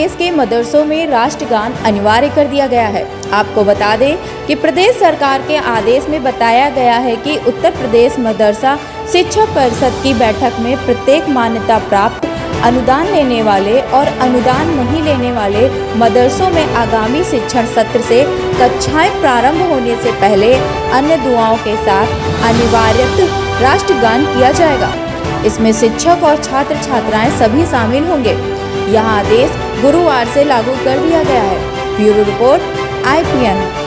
प्रदेश के मदरसों में राष्ट्रगान अनिवार्य कर दिया गया है। आपको बता दें कि प्रदेश सरकार के आदेश में बताया गया है कि उत्तर प्रदेश मदरसा शिक्षा परिषद की बैठक में प्रत्येक मान्यता प्राप्त, अनुदान लेने वाले और अनुदान नहीं लेने वाले मदरसों में आगामी शिक्षण सत्र से कक्षाएं प्रारंभ होने से पहले अन्य दुआओं के साथ अनिवार्यतः राष्ट्रगान किया जाएगा। इसमें शिक्षक और छात्र छात्राएं सभी शामिल होंगे। यह आदेश गुरुवार से लागू कर दिया गया है। Bureau report IPN।